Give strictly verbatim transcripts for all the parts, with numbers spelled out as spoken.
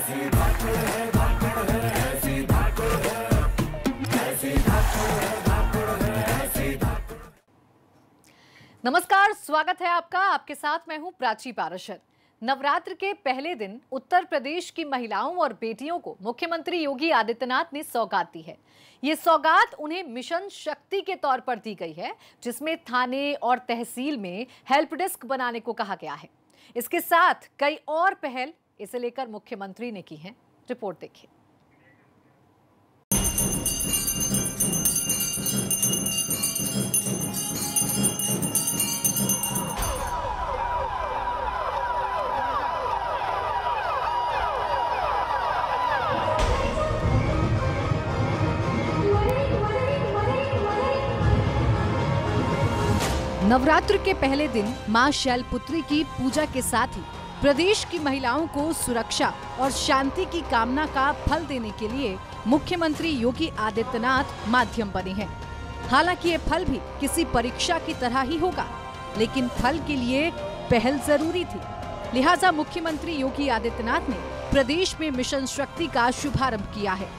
नमस्कार, स्वागत है आपका। आपके साथ मैं हूं प्राची पाराशर। नवरात्र के पहले दिन उत्तर प्रदेश की महिलाओं और बेटियों को मुख्यमंत्री योगी आदित्यनाथ ने सौगात दी है। ये सौगात उन्हें मिशन शक्ति के तौर पर दी गई है, जिसमें थाने और तहसील में हेल्प डेस्क बनाने को कहा गया है। इसके साथ कई और पहल इसे लेकर मुख्यमंत्री ने की है। रिपोर्ट देखिए। नवरात्र के पहले दिन मां शैलपुत्री की पूजा के साथ ही प्रदेश की महिलाओं को सुरक्षा और शांति की कामना का फल देने के लिए मुख्यमंत्री योगी आदित्यनाथ माध्यम बने हैं। हालांकि ये फल भी किसी परीक्षा की तरह ही होगा, लेकिन फल के लिए पहल जरूरी थी। लिहाजा मुख्यमंत्री योगी आदित्यनाथ ने प्रदेश में मिशन शक्ति का शुभारंभ किया है।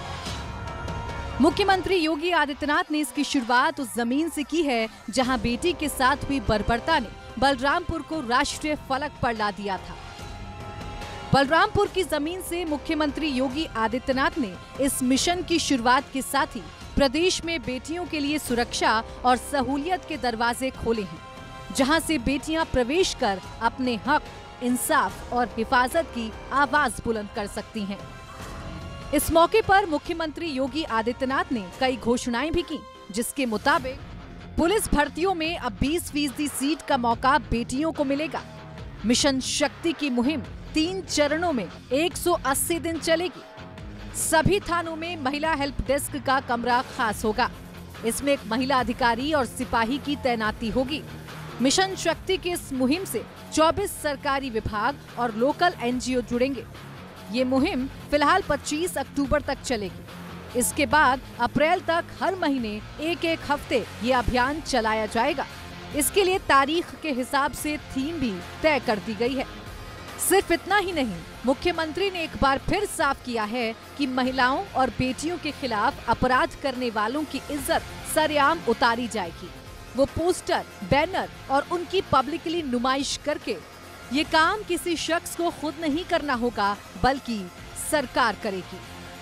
मुख्यमंत्री योगी आदित्यनाथ ने इसकी शुरुआत उस जमीन से की है जहां बेटी के साथ हुई बर्बरता ने बलरामपुर को राष्ट्रीय फलक पर ला दिया था। बलरामपुर की जमीन से मुख्यमंत्री योगी आदित्यनाथ ने इस मिशन की शुरुआत के साथ ही प्रदेश में बेटियों के लिए सुरक्षा और सहूलियत के दरवाजे खोले हैं, जहां से बेटियां प्रवेश कर अपने हक, इंसाफ और हिफाजत की आवाज बुलंद कर सकती हैं। इस मौके पर मुख्यमंत्री योगी आदित्यनाथ ने कई घोषणाएं भी की, जिसके मुताबिक पुलिस भर्तियों में अब बीस फीसदी सीट का मौका बेटियों को मिलेगा। मिशन शक्ति की मुहिम तीन चरणों में एक सौ अस्सी दिन चलेगी। सभी थानों में महिला हेल्प डेस्क का कमरा खास होगा। इसमें एक महिला अधिकारी और सिपाही की तैनाती होगी। मिशन शक्ति की इस मुहिम से चौबीस सरकारी विभाग और लोकल एनजीओ जुड़ेंगे। ये मुहिम फिलहाल पच्चीस अक्टूबर तक चलेगी। इसके बाद अप्रैल तक हर महीने एक एक हफ्ते ये अभियान चलाया जाएगा। इसके लिए तारीख के हिसाब से थीम भी तय कर दी गई है। सिर्फ इतना ही नहीं, मुख्यमंत्री ने एक बार फिर साफ किया है कि महिलाओं और बेटियों के खिलाफ अपराध करने वालों की इज्जत सरेआम उतारी जाएगी। वो पोस्टर, बैनर और उनकी पब्लिकली नुमाइश करके ये काम किसी शख्स को खुद नहीं करना होगा, बल्कि सरकार करेगी।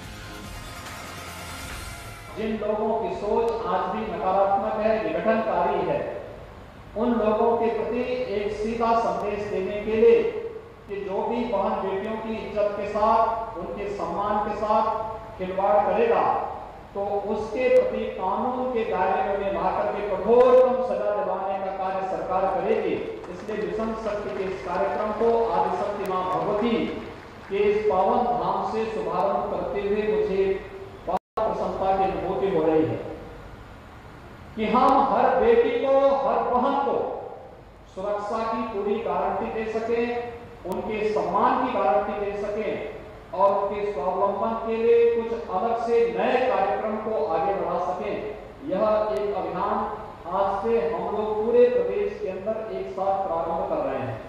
जिन लोगों की सोच आज भी नकारात्मक है, विघटनकारी है, उन लोगों के प्रति एक सीधा संदेश देने के लिए कि जो भी बहन बेटियों की इज्जत के साथ, उनके सम्मान के साथ खिलवाड़ करेगा, तो उसके प्रति कानून के दायरे में ला करके कठोरतम सजा दिलाने का कार्य सरकार करेगी। इसलिए मिशन शक्ति के इस कार्यक्रम को आदिशक्ति मां भगवती के इस पावन धाम से शुभारंभ करते हुए मुझे बहुत प्रसन्नता की अनुभूति हो रही है कि हम हर बेटी को, हर बहन को सुरक्षा की पूरी गारंटी दे सकें, उनके सम्मान की गारंटी दे सकें और उनके स्वावलंबन के लिए कुछ अलग से नए कार्यक्रम को आगे बढ़ा सकें। यह एक अभियान आज से हम लोग पूरे प्रदेश के अंदर एक साथ प्रारंभ कर रहे हैं।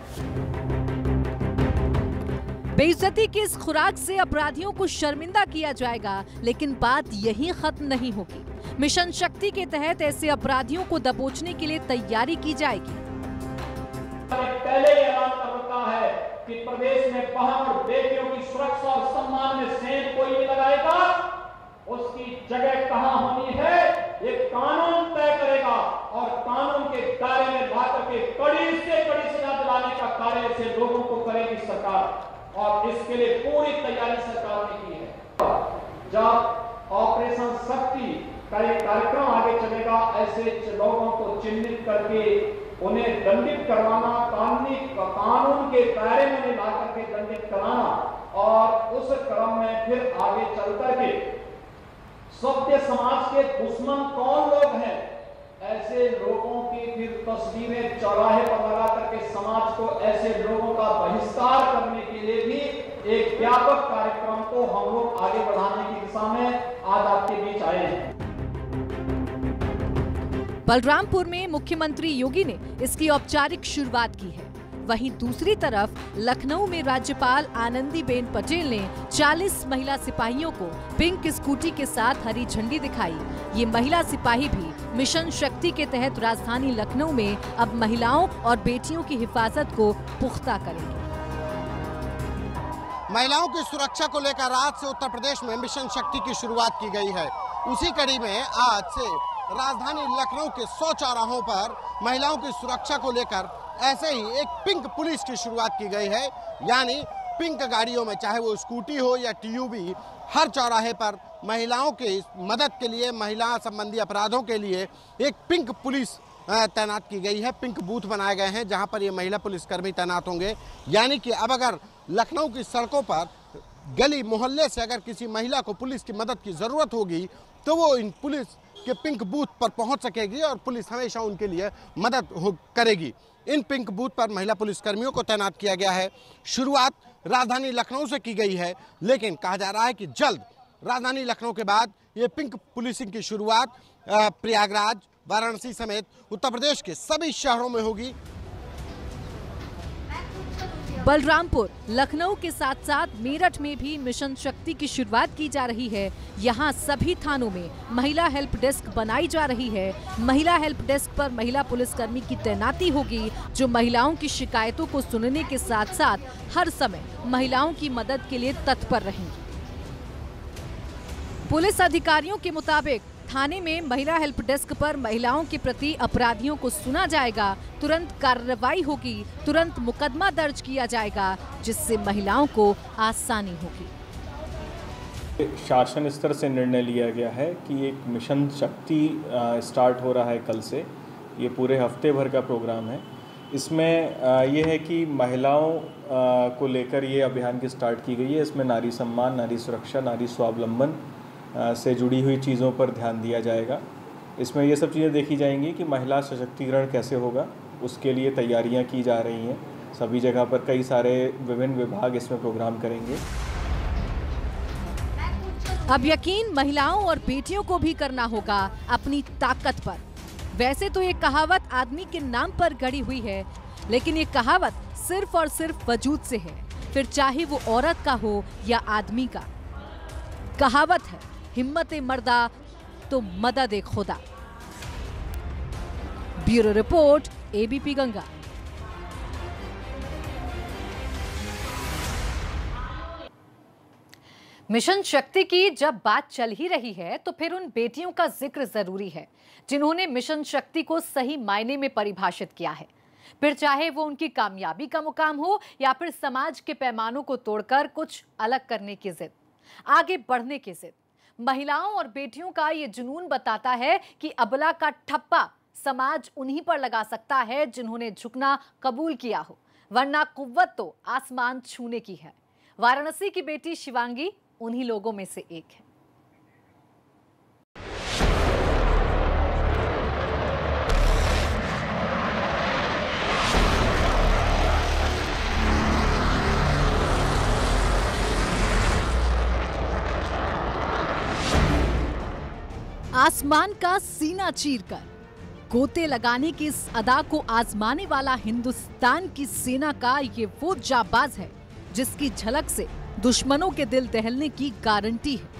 बेइज्जती की इस खुराक से अपराधियों को शर्मिंदा किया जाएगा, लेकिन बात यही खत्म नहीं होगी। मिशन शक्ति के तहत ऐसे अपराधियों को दबोचने के लिए तैयारी की जाएगी। पहले ऐलान करता है कि प्रदेश में बहन और बेटियों की सुरक्षा और सम्मान में सेंध कोई नहीं लगाएगा, उसकी जगह कहां होनी है ये कानून तय करेगा और कानून के दायरे में लाकर के कड़ी से कड़ी सजा दिलाने का कार्य से लोगों को करेगी सरकार और इसके लिए पूरी तैयारी सरकार ने की है। जब ऑपरेशन शक्ति का एक कार्यक्रम आगे चलेगा, ऐसे लोगों को चिन्हित करके उन्हें दंडित करवाना, कानूनी कानून के दायरे में ला करके दंडित कराना और उस क्रम में फिर आगे चल करके सभ्य समाज के दुश्मन कौन लोग हैं, ऐसे लोगों की फिर तस्वीरें चौराहे पर लगा करके समाज को ऐसे लोगों का बहिष्कार करने के लिए भी एक व्यापक कार्यक्रम को हम लोग आगे बढ़ाने की दिशा में आज आपके बीच आए हैं। बलरामपुर में मुख्यमंत्री योगी ने इसकी औपचारिक शुरुआत की है। वहीं दूसरी तरफ लखनऊ में राज्यपाल आनंदीबेन पटेल ने चालीस महिला सिपाहियों को पिंक स्कूटी के साथ हरी झंडी दिखाई। ये महिला सिपाही भी मिशन शक्ति के तहत राजधानी लखनऊ में अब महिलाओं और बेटियों की हिफाजत को पुख्ता करेंगे। महिलाओं की सुरक्षा को लेकर आज से उत्तर प्रदेश में मिशन शक्ति की शुरुआत की गई है। उसी कड़ी में आज से राजधानी लखनऊ के सौ चौराहों पर महिलाओं की सुरक्षा को लेकर ऐसे ही एक पिंक पुलिस की शुरुआत की गई है। यानी पिंक गाड़ियों में, चाहे वो स्कूटी हो या टीयूवी, हर चौराहे पर महिलाओं की मदद के लिए, महिला संबंधी अपराधों के लिए एक पिंक पुलिस तैनात की गई है। पिंक बूथ बनाए गए हैं जहां पर ये महिला पुलिसकर्मी तैनात होंगे। यानी कि अब अगर लखनऊ की सड़कों पर गली मोहल्ले से अगर किसी महिला को पुलिस की मदद की ज़रूरत होगी तो वो इन पुलिस के पिंक बूथ पर पहुंच सकेगी और पुलिस हमेशा उनके लिए मदद हो करेगी। इन पिंक बूथ पर महिला पुलिसकर्मियों को तैनात किया गया है। शुरुआत राजधानी लखनऊ से की गई है, लेकिन कहा जा रहा है कि जल्द राजधानी लखनऊ के बाद ये पिंक पुलिसिंग की शुरुआत प्रयागराज, वाराणसी समेत उत्तर प्रदेश के सभी शहरों में होगी। बलरामपुर, लखनऊ के साथ साथ मेरठ में भी मिशन शक्ति की शुरुआत की जा रही है। यहाँ सभी थानों में महिला हेल्प डेस्क बनाई जा रही है। महिला हेल्प डेस्क पर महिला पुलिसकर्मी की तैनाती होगी, जो महिलाओं की शिकायतों को सुनने के साथ साथ हर समय महिलाओं की मदद के लिए तत्पर रहेंगी। पुलिस अधिकारियों के मुताबिक थाने में महिला हेल्प डेस्क पर महिलाओं के प्रति अपराधियों को सुना जाएगा, तुरंत कार्रवाई होगी, तुरंत मुकदमा दर्ज किया जाएगा, जिससे महिलाओं को आसानी होगी। शासन स्तर से निर्णय लिया गया है कि एक मिशन शक्ति स्टार्ट हो रहा है कल से। ये पूरे हफ्ते भर का प्रोग्राम है। इसमें ये है कि महिलाओं को लेकर ये अभियान की स्टार्ट की गई है। इसमें नारी सम्मान, नारी सुरक्षा, नारी स्वावलंबन से जुड़ी हुई चीज़ों पर ध्यान दिया जाएगा। इसमें ये सब चीज़ें देखी जाएंगी कि महिला सशक्तिकरण कैसे होगा, उसके लिए तैयारियां की जा रही हैं। सभी जगह पर कई सारे विभिन्न विभाग इसमें प्रोग्राम करेंगे। अब यकीन महिलाओं और बेटियों को भी करना होगा अपनी ताकत पर। वैसे तो ये कहावत आदमी के नाम पर गढ़ी हुई है, लेकिन ये कहावत सिर्फ और सिर्फ वजूद से है, फिर चाहे वो औरत का हो या आदमी का। कहावत है, हिम्मत मर्दा तो मदद खुदा। Bureau report, ABP Ganga. Mission Shakti की जब बात चल ही रही है तो फिर उन बेटियों का जिक्र जरूरी है जिन्होंने मिशन शक्ति को सही मायने में परिभाषित किया है। फिर चाहे वो उनकी कामयाबी का मुकाम हो या फिर समाज के पैमानों को तोड़कर कुछ अलग करने की जिद, आगे बढ़ने की जिद। महिलाओं और बेटियों का ये जुनून बताता है कि अबला का ठप्पा समाज उन्हीं पर लगा सकता है जिन्होंने झुकना कबूल किया हो, वरना कुव्वत तो आसमान छूने की है। वाराणसी की बेटी शिवांगी उन्हीं लोगों में से एक है। आसमान का सीना चीरकर गोते लगाने की इस अदा को आजमाने वाला हिंदुस्तान की सेना का ये वो जाबाज है जिसकी झलक से दुश्मनों के दिल दहलने की गारंटी है।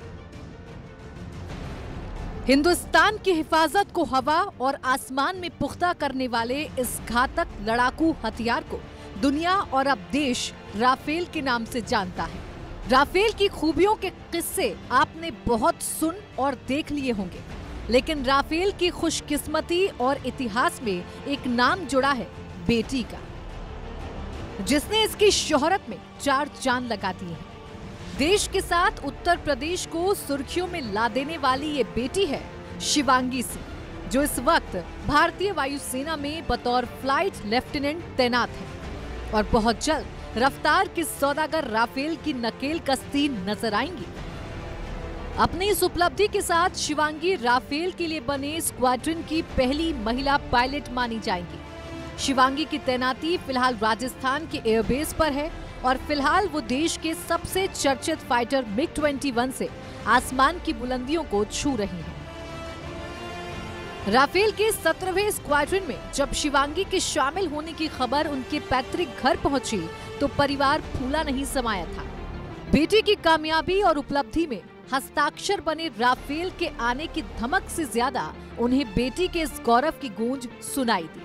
हिंदुस्तान की हिफाजत को हवा और आसमान में पुख्ता करने वाले इस घातक लड़ाकू हथियार को दुनिया और अब देश राफेल के नाम से जानता है। राफेल की खूबियों के किस्से आपने बहुत सुन और देख लिए होंगे, लेकिन राफेल की खुशकिस्मती और इतिहास में एक नाम जुड़ा है, बेटी का, जिसने इसकी शोहरत में चार चांद लगा दिए हैं। देश के साथ उत्तर प्रदेश को सुर्खियों में ला देने वाली ये बेटी है शिवांगी सिंह, जो इस वक्त भारतीय वायुसेना में बतौर फ्लाइट लेफ्टिनेंट तैनात है और बहुत जल्द रफ्तार की सौदागर राफेल की नकेल कसती नजर आएंगी। अपनी इस उपलब्धि के साथ शिवांगी राफेल के लिए बने स्क्वाड्रन की पहली महिला पायलट मानी जाएंगी। शिवांगी की तैनाती फिलहाल राजस्थान के एयरबेस पर है और फिलहाल वो देश के सबसे चर्चित फाइटर मिग इक्कीस से आसमान की बुलंदियों को छू रही हैं। राफेल के सत्रहवें स्क्वाड्रन में जब शिवांगी के शामिल होने की खबर उनके पैतृक घर पहुंची तो परिवार फूला नहीं समाया था। बेटी की कामयाबी और उपलब्धि में हस्ताक्षर बने राफेल के आने की धमक से ज्यादा उन्हें बेटी के इस गौरव की गूंज सुनाई दी।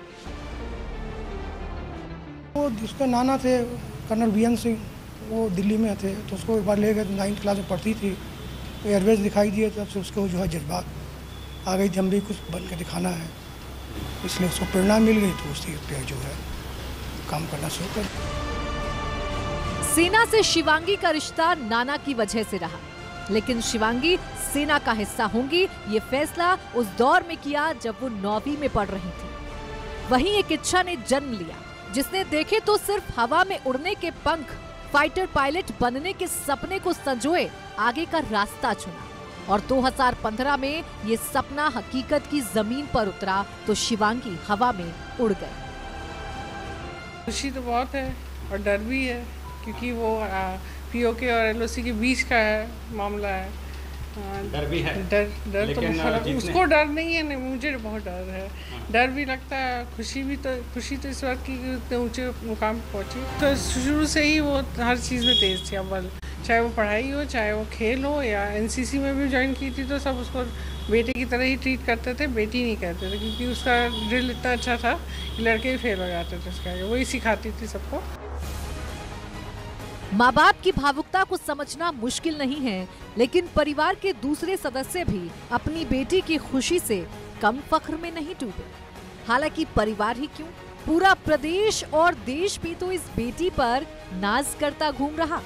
वो जिसके नाना थे कर्नल वीएन सिंह, वो दिल्ली में थे, तो उसको एक बार ले गए, नाइन्थ क्लास में पढ़ती थी, एयरवेज दिखाई दिए, तब से उसको जो है जज्बात आ गई, हम भी कुछ बन के दिखाना है, इसलिए उसको प्रेरणा मिल गई, तो उसी पे जो है काम करना शुरू कर। सेना से शिवांगी का रिश्ता नाना की वजह से रहा, लेकिन शिवांगी सेना का हिस्सा होंगी ये फैसला उस दौर में किया जब वो नौवीं में पढ़ रही थी। वहीं एक इच्छा ने जन्म लिया जिसने देखे तो सिर्फ हवा में उड़ने के पंख, फाइटर पायलट बनने के सपने को संजोए आगे का रास्ता चुना और दो हज़ार पंद्रह में ये सपना हकीकत की जमीन पर उतरा तो शिवांगी हवा में उड़ गई। खुशी तो बहुत है और डर भी है, क्योंकि वो पीओके और एलओसी के बीच का है मामला है। डर भी है, डर डर तो बहुत, उसको डर नहीं है, नहीं मुझे बहुत डर है। डर भी लगता है, खुशी भी, तो खुशी तो इस वक्त की इतने ऊंचे मुकाम पर पहुंची। तो शुरू से ही वो हर चीज़ में तेज थी अव्वल, चाहे वो पढ़ाई हो, चाहे वो खेल हो, या एनसीसी में भी ज्वाइन की थी तो सब उसको बेटे की तरह ही ट्रीट करते थे, बेटी नहीं कहते थे, क्योंकि उसका ड्रिल इतना अच्छा था कि लड़के ही फेल हो जाते थे उसका, वही सिखाती थी सबको। माँ बाप की भावुकता को समझना मुश्किल नहीं है, लेकिन परिवार के दूसरे सदस्य भी अपनी बेटी की खुशी से कम फख्र में नहीं डूबे। हालांकि परिवार ही क्यों, पूरा प्रदेश और देश भी तो इस बेटी पर नाज करता घूम रहा।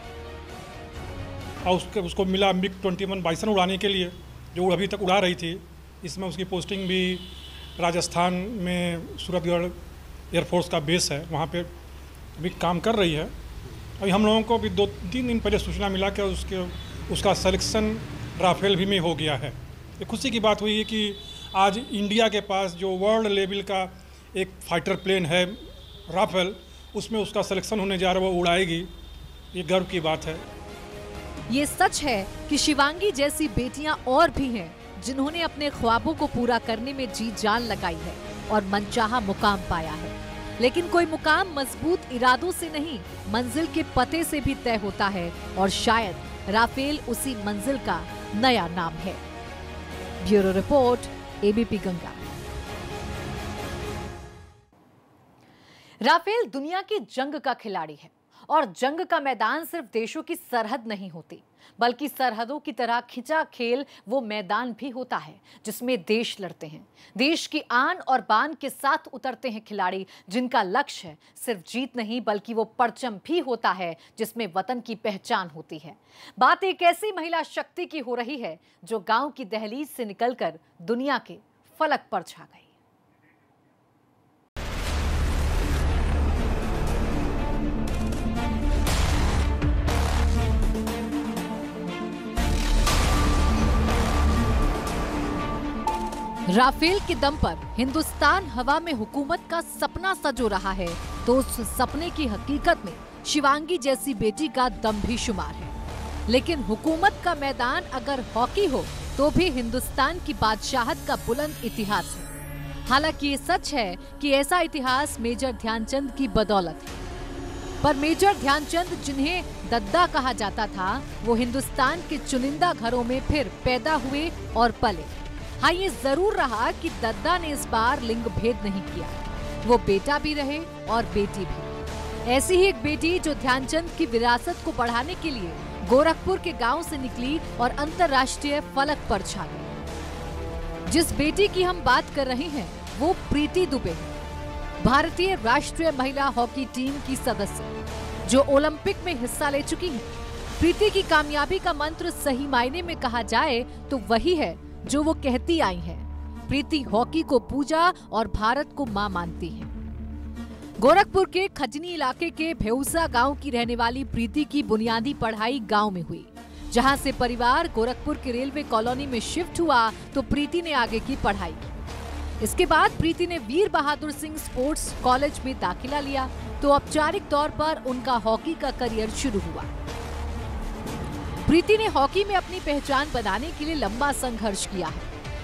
और उसके उसको मिला मिग ट्वेंटी वन बाइसन उड़ाने के लिए, जो अभी तक उड़ा रही थी। इसमें उसकी पोस्टिंग भी राजस्थान में सूरतगढ़ एयरफोर्स का बेस है, वहाँ पे अभी काम कर रही है। अभी हम लोगों को भी दो तीन दिन पहले सूचना मिला कि उसके उसका सिलेक्शन राफेल भी में हो गया है। ये खुशी की बात हुई है कि आज इंडिया के पास जो वर्ल्ड लेवल का एक फाइटर प्लेन है राफेल, उसमें उसका सिलेक्शन होने जा रहा है, वो उड़ाएगी। ये गर्व की बात है। ये सच है कि शिवांगी जैसी बेटियां और भी हैं जिन्होंने अपने ख्वाबों को पूरा करने में जी जान लगाई है और मनचाहा मुकाम पाया है। लेकिन कोई मुकाम मजबूत इरादों से नहीं, मंजिल के पते से भी तय होता है और शायद राफेल उसी मंजिल का नया नाम है। Bureau report, ABP Ganga. Rafale दुनिया की जंग का खिलाड़ी है और जंग का मैदान सिर्फ देशों की सरहद नहीं होती, बल्कि सरहदों की तरह खिंचा खेल वो मैदान भी होता है जिसमें देश लड़ते हैं। देश की आन और बान के साथ उतरते हैं खिलाड़ी जिनका लक्ष्य है सिर्फ जीत नहीं, बल्कि वो परचम भी होता है जिसमें वतन की पहचान होती है। बात एक ऐसी महिला शक्ति की हो रही है जो गांव की दहलीज से निकलकर दुनिया के फलक पर छा गई। राफेल के दम पर हिंदुस्तान हवा में हुकूमत का सपना सजो रहा है, तो उस सपने की हकीकत में शिवांगी जैसी बेटी का दम भी शुमार है। लेकिन हुकूमत का मैदान अगर हॉकी हो तो भी हिंदुस्तान की बादशाहत का बुलंद इतिहास है। हालांकि ये सच है कि ऐसा इतिहास मेजर ध्यानचंद की बदौलत है। पर मेजर ध्यानचंद जिन्हें दद्दा कहा जाता था, वो हिंदुस्तान के चुनिंदा घरों में फिर पैदा हुए और पले। हाँ, ये जरूर रहा कि दद्दा ने इस बार लिंग भेद नहीं किया, वो बेटा भी रहे और बेटी भी। ऐसी ही एक बेटी जो ध्यानचंद की विरासत को बढ़ाने के लिए गोरखपुर के गांव से निकली और अंतर्राष्ट्रीय फलक पर छा गई। जिस बेटी की हम बात कर रहे हैं वो प्रीति दुबे, भारतीय राष्ट्रीय महिला हॉकी टीम की सदस्य जो ओलंपिक में हिस्सा ले चुकी है। प्रीति की कामयाबी का मंत्र सही मायने में कहा जाए तो वही है जो वो कहती आई है। प्रीति हॉकी को पूजा और भारत को मां मानती है। गोरखपुर के खजनी इलाके के भेउसा गांव की रहने वाली प्रीति की बुनियादी पढ़ाई गांव में हुई। जहां से परिवार गोरखपुर के रेलवे कॉलोनी में शिफ्ट हुआ तो प्रीति ने आगे की पढ़ाई की। इसके बाद प्रीति ने वीर बहादुर सिंह स्पोर्ट्स कॉलेज में दाखिला लिया तो औपचारिक तौर पर उनका हॉकी का करियर शुरू हुआ। प्रीति ने हॉकी में अपनी पहचान बनाने के लिए लंबा संघर्ष किया है।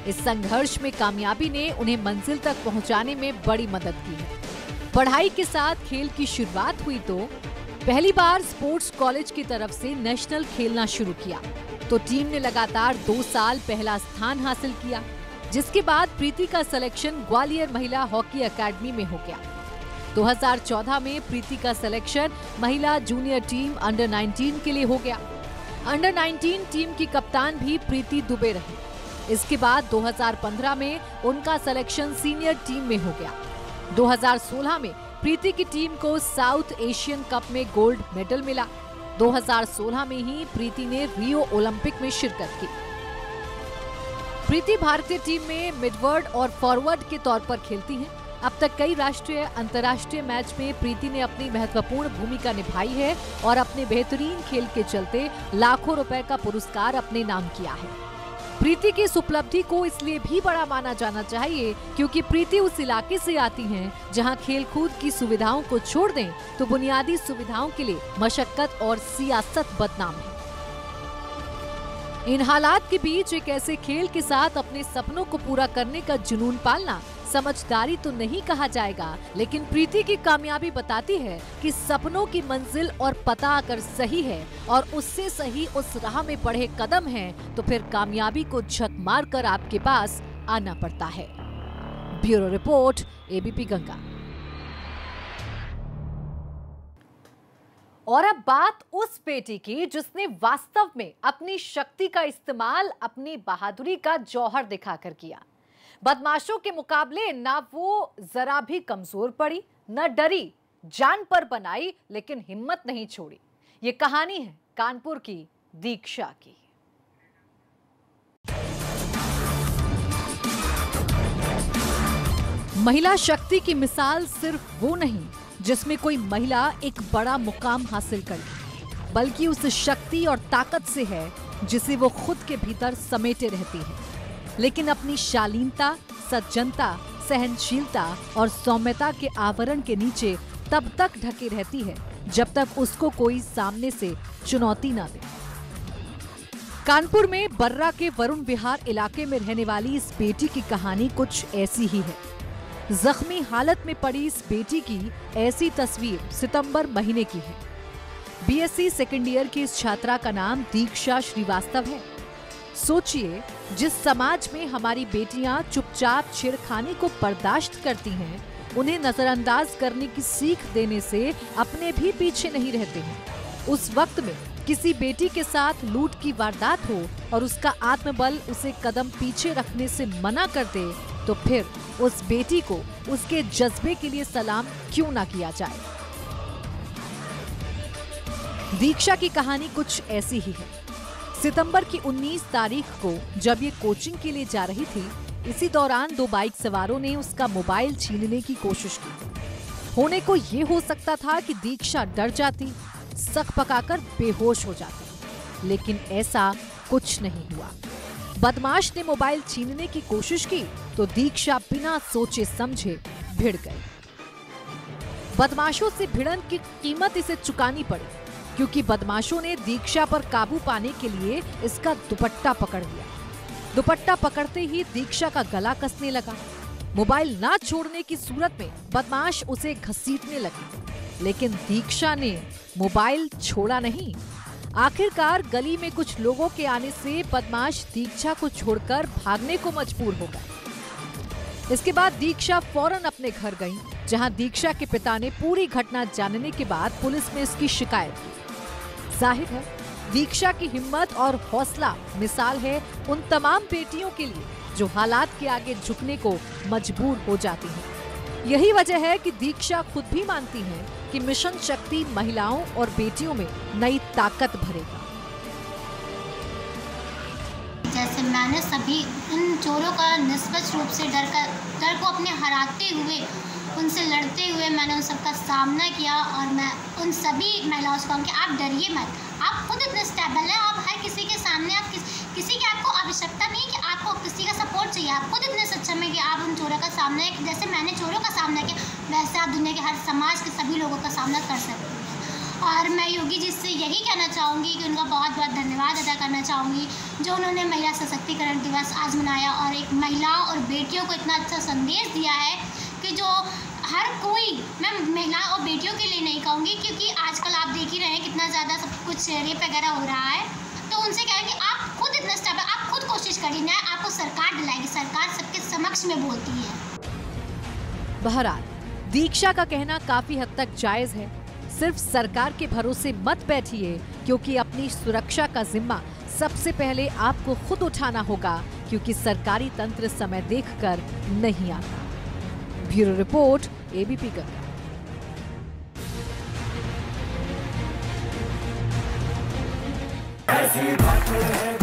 इस संघर्ष में कामयाबी ने उन्हें मंजिल तक पहुंचाने में बड़ी मदद की है। पढ़ाई के साथ खेल की शुरुआत हुई तो पहली बार स्पोर्ट्स कॉलेज की तरफ से नेशनल खेलना शुरू किया तो टीम ने लगातार दो साल पहला स्थान हासिल किया, जिसके बाद प्रीति का सिलेक्शन ग्वालियर महिला हॉकी एकेडमी में हो गया। दो हज़ार चौदह में प्रीति का सिलेक्शन महिला जूनियर टीम अंडर उन्नीस के लिए हो गया। अंडर उन्नीस टीम की कप्तान भी प्रीति दुबे रही। इसके बाद दो हज़ार पंद्रह में उनका सिलेक्शन सीनियर टीम में हो गया। दो हज़ार सोलह में प्रीति की टीम को साउथ एशियन कप में गोल्ड मेडल मिला। दो हज़ार सोलह में ही प्रीति ने रियो ओलंपिक में शिरकत की। प्रीति भारतीय टीम में मिडवर्ड और फॉरवर्ड के तौर पर खेलती हैं। अब तक कई राष्ट्रीय अंतर्राष्ट्रीय मैच में प्रीति ने अपनी महत्वपूर्ण भूमिका निभाई है और अपने बेहतरीन खेल के चलते लाखों रुपए का पुरस्कार अपने नाम किया है। प्रीति की इस उपलब्धि को इसलिए भी बड़ा माना जाना चाहिए क्योंकि प्रीति उस इलाके से आती हैं जहां खेलकूद की सुविधाओं को छोड़ दें तो बुनियादी सुविधाओं के लिए मशक्कत और सियासत बदनाम है। इन हालात के बीच एक ऐसे खेल के साथ अपने सपनों को पूरा करने का जुनून पालना समझदारी तो नहीं कहा जाएगा, लेकिन प्रीति की कामयाबी बताती है कि सपनों की मंजिल और पता अगर सही है और उससे सही उस राह में बढ़े कदम हैं, तो फिर कामयाबी को झक मार कर आपके पास आना पड़ता है। Bureau report, ABP Ganga. और अब बात उस बेटी की जिसने वास्तव में अपनी शक्ति का इस्तेमाल अपनी बहादुरी का जौहर दिखाकर किया। बदमाशों के मुकाबले ना वो जरा भी कमजोर पड़ी, न डरी, जान पर बनाई लेकिन हिम्मत नहीं छोड़ी। ये कहानी है कानपुर की दीक्षा की। महिला शक्ति की मिसाल सिर्फ वो नहीं जिसमें कोई महिला एक बड़ा मुकाम हासिल कर ले, बल्कि उस शक्ति और ताकत से है जिसे वो खुद के भीतर समेटे रहती है, लेकिन अपनी शालीनता, सज्जनता, सहनशीलता और सौम्यता के आवरण के नीचे तब तक ढकी रहती है जब तक उसको कोई सामने से चुनौती ना दे। कानपुर में बर्रा के वरुण विहार इलाके में रहने वाली इस बेटी की कहानी कुछ ऐसी ही है। जख्मी हालत में पड़ी इस बेटी की ऐसी तस्वीर सितंबर महीने की है। बीएससी सेकेंड ईयर की इस छात्रा का नाम दीक्षा श्रीवास्तव है। सोचिए, जिस समाज में हमारी बेटियां चुपचाप छेड़खानी को बर्दाश्त करती हैं, उन्हें नजरअंदाज करने की सीख देने से अपने भी पीछे नहीं रहते हैं। उस वक्त में किसी बेटी के साथ लूट की वारदात हो और उसका आत्मबल उसे कदम पीछे रखने से मना कर दे, तो फिर उस बेटी को उसके जज्बे के लिए सलाम क्यों ना किया जाए। दीक्षा की कहानी कुछ ऐसी ही है। सितंबर की उन्नीस तारीख को जब ये कोचिंग के लिए जा रही थी, इसी दौरान दो बाइक सवारों ने उसका मोबाइल छीनने की कोशिश की। होने को ये हो सकता था कि दीक्षा डर जाती, सक पकाकर बेहोश हो जाती, लेकिन ऐसा कुछ नहीं हुआ। बदमाश ने मोबाइल छीनने की कोशिश की तो दीक्षा बिना सोचे समझे भिड़ गई। बदमाशों से भिड़न की कीमत इसे चुकानी पड़ी, क्योंकि बदमाशों ने दीक्षा पर काबू पाने के लिए इसका दुपट्टा पकड़ लिया। दुपट्टा पकड़ते ही दीक्षा का गला कसने लगा। मोबाइल ना छोड़ने की सूरत में बदमाश उसे घसीटने लगे, लेकिन दीक्षा ने मोबाइल छोड़ा नहीं। आखिरकार गली में कुछ लोगों के आने से बदमाश दीक्षा को छोड़कर भागने को मजबूर हो गए। इसके बाद दीक्षा फौरन अपने घर गई, जहां दीक्षा के पिता ने पूरी घटना जानने के बाद पुलिस में इसकी शिकायत की। जाहिर है, दीक्षा की हिम्मत और हौसला मिसाल है उन तमाम बेटियों के लिए जो हालात के आगे झुकने को मजबूर हो जाती हैं। यही वजह है कि दीक्षा खुद भी मानती हैं कि मिशन शक्ति महिलाओं और बेटियों में नई ताकत भरेगा। जैसे मैंने सभी उन चोरों का निष्पक्ष रूप से डर का डर को अपने हराते हुए, उनसे लड़ते हुए मैंने उन सबका सामना किया और मैं उन सभी महिलाओं से कहूँ कि आप डरिए मत, आप खुद इतने स्टेबल हैं, आप हर किसी के सामने, आप किस, किसी की आपको आवश्यकता नहीं कि आपको किसी का सपोर्ट चाहिए, आप खुद इतने सक्षम हैं कि आप उन चोरों का सामना, जैसे मैंने चोरों का सामना किया वैसे आप दुनिया के हर समाज के सभी लोगों का सामना कर सकते हैं। और मैं योगी जी से यही कहना चाहूँगी कि उनका बहुत बहुत धन्यवाद अदा करना चाहूँगी जो उन्होंने महिला सशक्तिकरण दिवस आज मनाया और एक महिलाओं और बेटियों को इतना अच्छा संदेश दिया है कि जो हर कोई, मैं महिलाओं और बेटियों के लिए नहीं कहूँगी क्योंकि आजकल आप देख ही रहे हैं कितना ज़्यादा सब कुछ रेप वगैरह हो रहा है, तो उनसे कहें कि आप खुद इतना स्टेप है, आप खुद कोशिश करिए, न्याय आपको सरकार दिलाएगी, सरकार सबके समक्ष में बोलती है। बहरहाल दीक्षा का कहना काफी हद तक जायज है। सिर्फ सरकार के भरोसे मत बैठिए क्योंकि अपनी सुरक्षा का जिम्मा सबसे पहले आपको खुद उठाना होगा क्योंकि सरकारी तंत्र समय देखकर नहीं आता। Bureau report, ABP Ganga. ऐसी बातें हैं